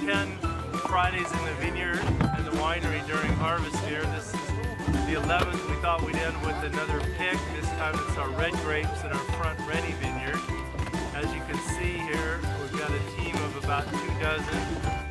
10 Fridays in the vineyard and the winery during harvest here. This is the 11th. We thought we'd end with another pick. This time it's our red grapes in our front Rennie vineyard. As you can see here, we've got a team of about 2 dozen